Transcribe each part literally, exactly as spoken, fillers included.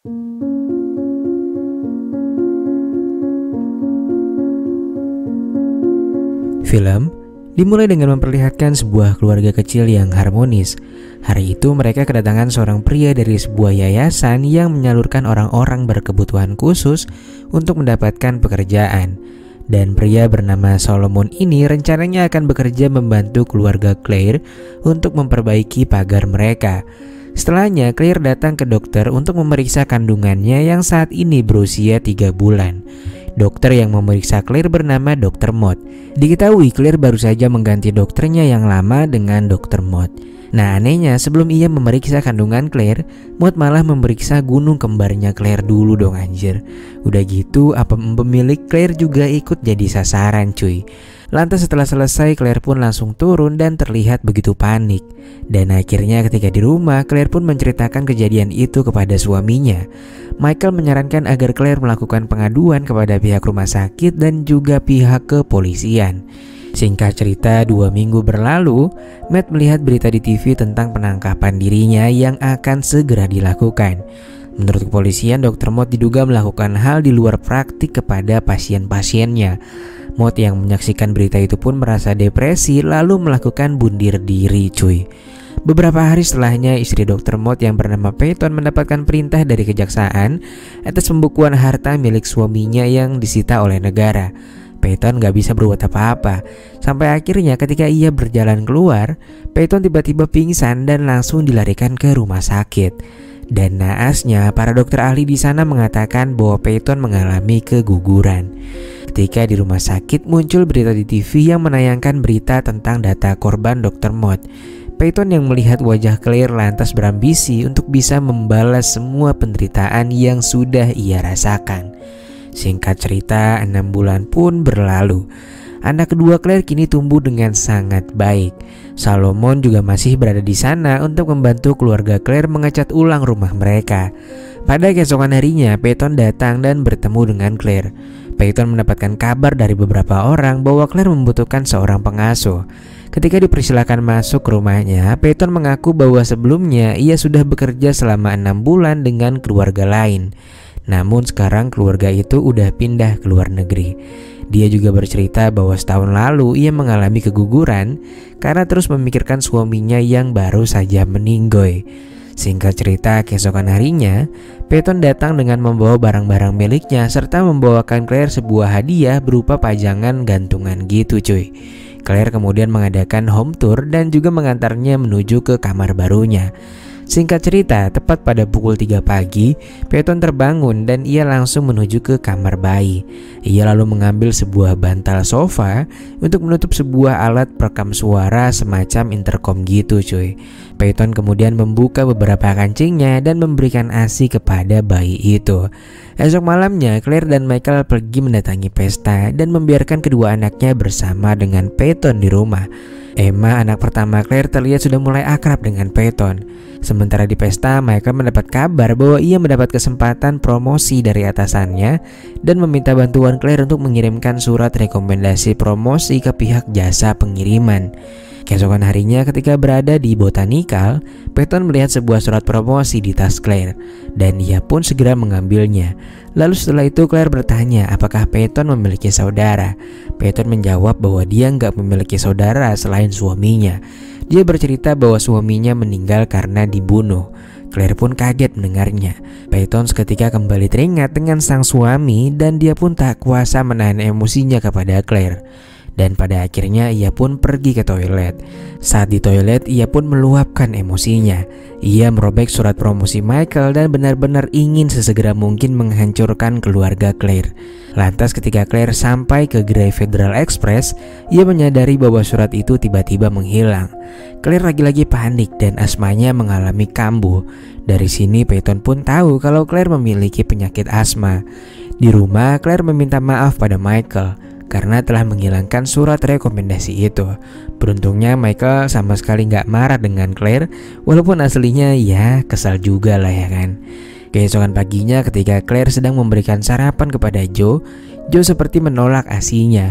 Film dimulai dengan memperlihatkan sebuah keluarga kecil yang harmonis. Hari itu mereka kedatangan seorang pria dari sebuah yayasan yang menyalurkan orang-orang berkebutuhan khusus untuk mendapatkan pekerjaan. Dan pria bernama Solomon ini rencananya akan bekerja membantu keluarga Claire untuk memperbaiki pagar mereka. Setelahnya Claire datang ke dokter untuk memeriksa kandungannya yang saat ini berusia tiga bulan. Dokter yang memeriksa Claire bernama dokter Mott. Diketahui Claire baru saja mengganti dokternya yang lama dengan dokter Mott. Nah anehnya sebelum ia memeriksa kandungan Claire, Mott malah memeriksa gunung kembarnya Claire dulu dong anjir. Udah gitu apa pemilik Claire juga ikut jadi sasaran cuy. Lantas setelah selesai Claire pun langsung turun dan terlihat begitu panik. Dan akhirnya ketika di rumah Claire pun menceritakan kejadian itu kepada suaminya. Michael menyarankan agar Claire melakukan pengaduan kepada pihak rumah sakit dan juga pihak kepolisian. Singkat cerita, dua minggu berlalu, Matt melihat berita di T V tentang penangkapan dirinya yang akan segera dilakukan. Menurut kepolisian, dokter Mott diduga melakukan hal di luar praktik kepada pasien-pasiennya. Mott yang menyaksikan berita itu pun merasa depresi lalu melakukan bunuh diri cuy. Beberapa hari setelahnya, istri dokter Mott yang bernama Peyton mendapatkan perintah dari kejaksaan atas pembukuan harta milik suaminya yang disita oleh negara. Peyton gak bisa berbuat apa-apa. Sampai akhirnya ketika ia berjalan keluar, Peyton tiba-tiba pingsan dan langsung dilarikan ke rumah sakit. Dan naasnya, para dokter ahli di sana mengatakan bahwa Peyton mengalami keguguran. Ketika di rumah sakit muncul berita di T V yang menayangkan berita tentang data korban dokter Mott. Peyton yang melihat wajah Claire lantas berambisi untuk bisa membalas semua penderitaan yang sudah ia rasakan. Singkat cerita, enam bulan pun berlalu. Anak kedua Claire kini tumbuh dengan sangat baik. Solomon juga masih berada di sana untuk membantu keluarga Claire mengecat ulang rumah mereka. Pada keesokan harinya, Peyton datang dan bertemu dengan Claire. Peyton mendapatkan kabar dari beberapa orang bahwa Claire membutuhkan seorang pengasuh. Ketika dipersilakan masuk ke rumahnya, Peyton mengaku bahwa sebelumnya ia sudah bekerja selama enam bulan dengan keluarga lain. Namun sekarang keluarga itu udah pindah ke luar negeri. Dia juga bercerita bahwa setahun lalu ia mengalami keguguran karena terus memikirkan suaminya yang baru saja meninggoy. Singkat cerita, keesokan harinya, Peyton datang dengan membawa barang-barang miliknya serta membawakan Claire sebuah hadiah berupa pajangan gantungan gitu cuy. Claire kemudian mengadakan home tour dan juga mengantarnya menuju ke kamar barunya. Singkat cerita, tepat pada pukul tiga pagi, Peyton terbangun dan ia langsung menuju ke kamar bayi. Ia lalu mengambil sebuah bantal sofa untuk menutup sebuah alat perekam suara semacam intercom gitu cuy. Peyton kemudian membuka beberapa kancingnya dan memberikan ASI kepada bayi itu. Esok malamnya, Claire dan Michael pergi mendatangi pesta dan membiarkan kedua anaknya bersama dengan Peyton di rumah. Emma, anak pertama Claire, terlihat sudah mulai akrab dengan Peyton. Sementara di pesta, Michael mendapat kabar bahwa ia mendapat kesempatan promosi dari atasannya dan meminta bantuan Claire untuk mengirimkan surat rekomendasi promosi ke pihak jasa pengiriman. Keesokan harinya ketika berada di Botanical, Peyton melihat sebuah surat promosi di tas Claire dan ia pun segera mengambilnya. Lalu setelah itu Claire bertanya apakah Peyton memiliki saudara. Peyton menjawab bahwa dia nggak memiliki saudara selain suaminya. Dia bercerita bahwa suaminya meninggal karena dibunuh. Claire pun kaget mendengarnya. Peyton seketika kembali teringat dengan sang suami dan dia pun tak kuasa menahan emosinya kepada Claire. Dan pada akhirnya ia pun pergi ke toilet. Saat di toilet ia pun meluapkan emosinya. Ia merobek surat promosi Michael dan benar-benar ingin sesegera mungkin menghancurkan keluarga Claire. Lantas ketika Claire sampai ke gerai Federal Express, ia menyadari bahwa surat itu tiba-tiba menghilang. Claire lagi-lagi panik dan asmanya mengalami kambuh. Dari sini Peyton pun tahu kalau Claire memiliki penyakit asma. Di rumah Claire meminta maaf pada Michael karena telah menghilangkan surat rekomendasi itu. Beruntungnya Michael sama sekali gak marah dengan Claire, walaupun aslinya ya kesal juga lah ya kan. Keesokan paginya ketika Claire sedang memberikan sarapan kepada Joe, Joe seperti menolak asinya.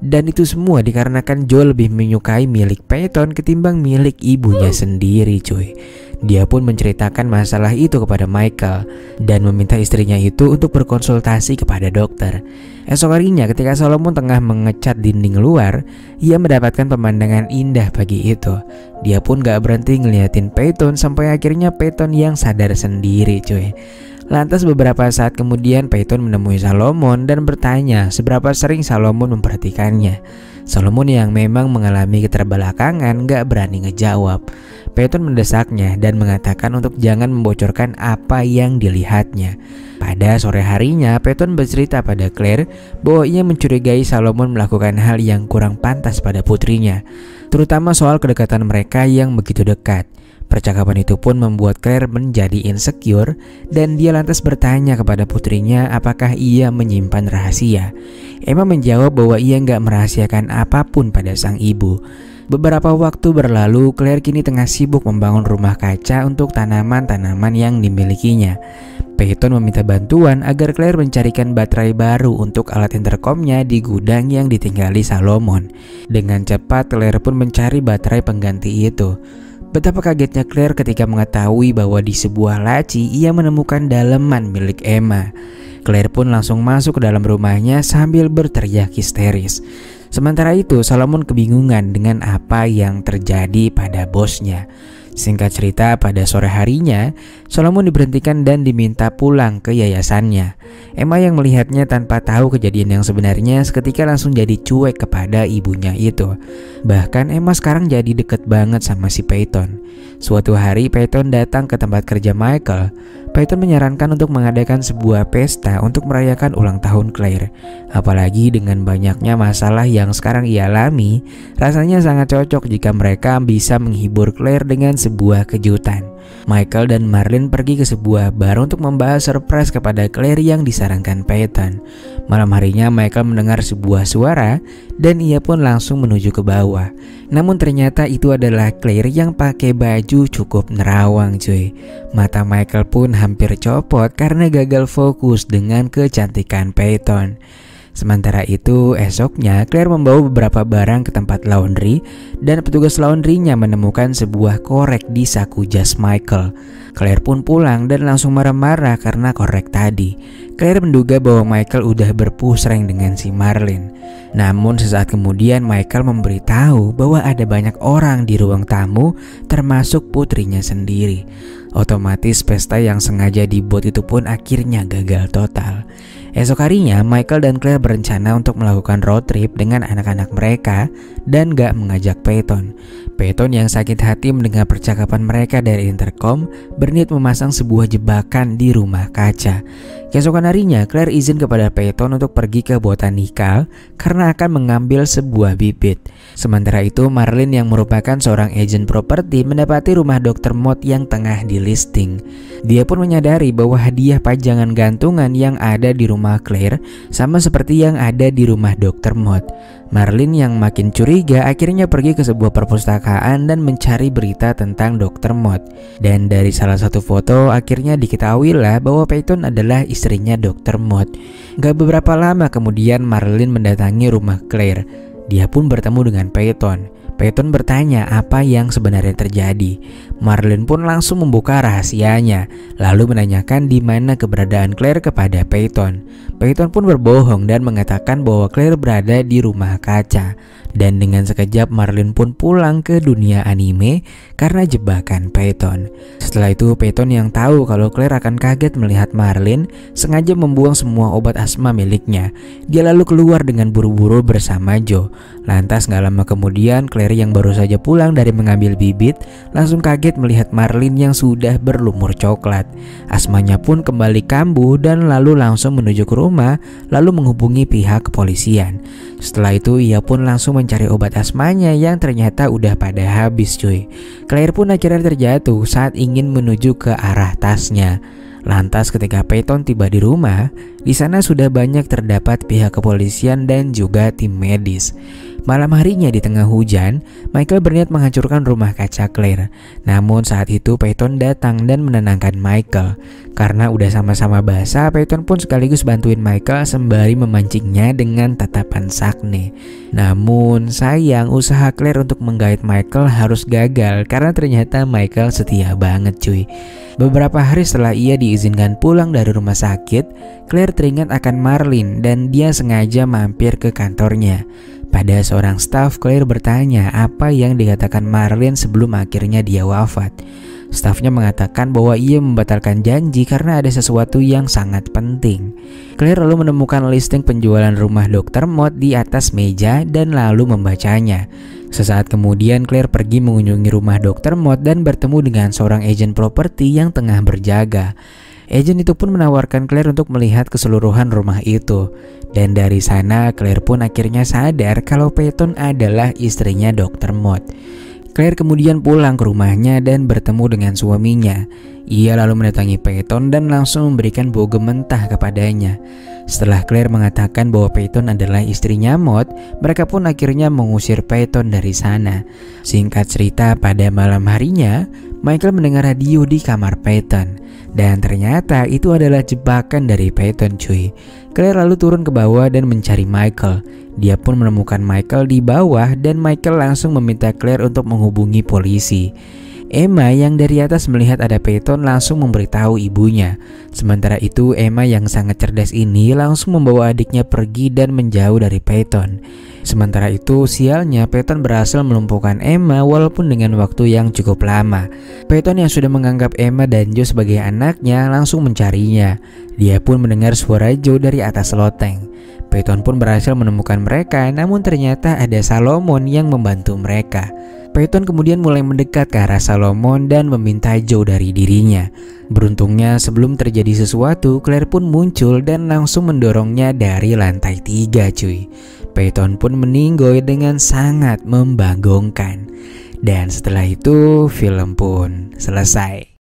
Dan itu semua dikarenakan Joe lebih menyukai milik Peyton ketimbang milik ibunya sendiri cuy. Dia pun menceritakan masalah itu kepada Michael dan meminta istrinya itu untuk berkonsultasi kepada dokter. Esok harinya ketika Solomon tengah mengecat dinding luar, ia mendapatkan pemandangan indah pagi itu. Dia pun gak berhenti ngeliatin Peyton sampai akhirnya Peyton yang sadar sendiri cuy. Lantas beberapa saat kemudian Peyton menemui Solomon dan bertanya seberapa sering Solomon memperhatikannya. Solomon yang memang mengalami keterbelakangan gak berani ngejawab. Peyton mendesaknya dan mengatakan untuk jangan membocorkan apa yang dilihatnya. Pada sore harinya, Peyton bercerita pada Claire bahwa ia mencurigai Solomon melakukan hal yang kurang pantas pada putrinya, terutama soal kedekatan mereka yang begitu dekat. Percakapan itu pun membuat Claire menjadi insecure dan dia lantas bertanya kepada putrinya apakah ia menyimpan rahasia. Emma menjawab bahwa ia nggak merahasiakan apapun pada sang ibu. Beberapa waktu berlalu, Claire kini tengah sibuk membangun rumah kaca untuk tanaman-tanaman yang dimilikinya. Peyton meminta bantuan agar Claire mencarikan baterai baru untuk alat intercomnya di gudang yang ditinggali Solomon. Dengan cepat, Claire pun mencari baterai pengganti itu. Betapa kagetnya Claire ketika mengetahui bahwa di sebuah laci ia menemukan daleman milik Emma. Claire pun langsung masuk ke dalam rumahnya sambil berteriak histeris. Sementara itu, Solomon kebingungan dengan apa yang terjadi pada bosnya. Singkat cerita, pada sore harinya, Solomon diberhentikan dan diminta pulang ke yayasannya. Emma yang melihatnya tanpa tahu kejadian yang sebenarnya seketika langsung jadi cuek kepada ibunya itu. Bahkan Emma sekarang jadi deket banget sama si Peyton. Suatu hari Peyton datang ke tempat kerja Michael. Peyton menyarankan untuk mengadakan sebuah pesta untuk merayakan ulang tahun Claire. Apalagi dengan banyaknya masalah yang sekarang ia alami, rasanya sangat cocok jika mereka bisa menghibur Claire dengan sebuah kejutan. Michael dan Marlene pergi ke sebuah bar untuk membahas surprise kepada Claire yang disarankan Peyton. Malam harinya Michael mendengar sebuah suara dan ia pun langsung menuju ke bawah. Namun ternyata itu adalah Claire yang pakai baju cukup nerawang cuy. Mata Michael pun hampir copot karena gagal fokus dengan kecantikan Peyton. Sementara itu, esoknya Claire membawa beberapa barang ke tempat laundry dan petugas laundrynya menemukan sebuah korek di saku jas Michael. Claire pun pulang dan langsung marah-marah karena korek tadi. Claire menduga bahwa Michael udah berpusreng dengan si Marlene. Namun sesaat kemudian Michael memberitahu bahwa ada banyak orang di ruang tamu termasuk putrinya sendiri. Otomatis pesta yang sengaja dibuat itu pun akhirnya gagal total. Esok harinya Michael dan Claire berencana untuk melakukan road trip dengan anak-anak mereka dan gak mengajak Peyton. Peyton yang sakit hati mendengar percakapan mereka dari intercom berniat memasang sebuah jebakan di rumah kaca. Keesokan harinya Claire izin kepada Peyton untuk pergi ke botanikal karena akan mengambil sebuah bibit. Sementara itu Marlene yang merupakan seorang agen properti mendapati rumah dokter Mott yang tengah di listing. Dia pun menyadari bahwa hadiah pajangan gantungan yang ada di rumah Claire sama seperti yang ada di rumah dokter Mott. Marlene yang makin curiga akhirnya pergi ke sebuah perpustakaan dan mencari berita tentang dokter Mott. Dan dari salah satu foto akhirnya diketahuilah bahwa Peyton adalah istrinya dokter Mott. Gak beberapa lama kemudian Marlene mendatangi rumah Claire. Dia pun bertemu dengan Peyton. Peyton bertanya apa yang sebenarnya terjadi. Marlene pun langsung membuka rahasianya, lalu menanyakan di mana keberadaan Claire kepada Peyton. Peyton pun berbohong dan mengatakan bahwa Claire berada di rumah kaca. Dan dengan sekejap Marlene pun pulang ke dunia anime karena jebakan Peyton. Setelah itu Peyton yang tahu kalau Claire akan kaget melihat Marlene sengaja membuang semua obat asma miliknya. Dia lalu keluar dengan buru-buru bersama Joe. Lantas gak lama kemudian Claire yang baru saja pulang dari mengambil bibit langsung kaget melihat Marlene yang sudah berlumur coklat. Asmanya pun kembali kambuh dan lalu langsung menuju ke rumah lalu menghubungi pihak kepolisian. Setelah itu ia pun langsung mencari obat asmanya yang ternyata udah pada habis cuy. Claire pun akhirnya terjatuh saat ingin menuju ke arah tasnya. Lantas ketika Peyton tiba di rumah, Di sana sudah banyak terdapat pihak kepolisian dan juga tim medis. Malam harinya di tengah hujan, Michael berniat menghancurkan rumah kaca Claire. Namun saat itu Peyton datang dan menenangkan Michael. Karena udah sama-sama basah, Peyton pun sekaligus bantuin Michael sembari memancingnya dengan tatapan sakne. Namun sayang, usaha Claire untuk menggait Michael harus gagal karena ternyata Michael setia banget cuy. Beberapa hari setelah ia diizinkan pulang dari rumah sakit, Claire teringat akan Marlene dan dia sengaja mampir ke kantornya. Pada seorang staf, Claire bertanya apa yang dikatakan Marlene sebelum akhirnya dia wafat. Stafnya mengatakan bahwa ia membatalkan janji karena ada sesuatu yang sangat penting. Claire lalu menemukan listing penjualan rumah dokter Mott di atas meja dan lalu membacanya. Sesaat kemudian Claire pergi mengunjungi rumah dokter Mott dan bertemu dengan seorang agen properti yang tengah berjaga. Agen itu pun menawarkan Claire untuk melihat keseluruhan rumah itu. Dan dari sana Claire pun akhirnya sadar kalau Peyton adalah istrinya dokter Mott. Claire kemudian pulang ke rumahnya dan bertemu dengan suaminya. Ia lalu mendatangi Peyton dan langsung memberikan bogem mentah kepadanya. Setelah Claire mengatakan bahwa Peyton adalah istrinya Mott, mereka pun akhirnya mengusir Peyton dari sana. Singkat cerita, pada malam harinya, Michael mendengar radio di kamar Peyton. Dan ternyata itu adalah jebakan dari Peyton cuy. Claire lalu turun ke bawah dan mencari Michael. Dia pun menemukan Michael di bawah dan Michael langsung meminta Claire untuk menghubungi polisi. Emma yang dari atas melihat ada Peyton langsung memberitahu ibunya. Sementara itu Emma yang sangat cerdas ini langsung membawa adiknya pergi dan menjauh dari Peyton. Sementara itu sialnya Peyton berhasil melumpuhkan Emma walaupun dengan waktu yang cukup lama. Peyton yang sudah menganggap Emma dan Joe sebagai anaknya langsung mencarinya. Dia pun mendengar suara Joe dari atas loteng. Peyton pun berhasil menemukan mereka, namun ternyata ada Salomon yang membantu mereka. Peyton kemudian mulai mendekat ke arah Salomon dan meminta Joe dari dirinya. Beruntungnya sebelum terjadi sesuatu, Claire pun muncul dan langsung mendorongnya dari lantai tiga cuy. Peyton pun meninggoy dengan sangat membanggongkan. Dan setelah itu film pun selesai.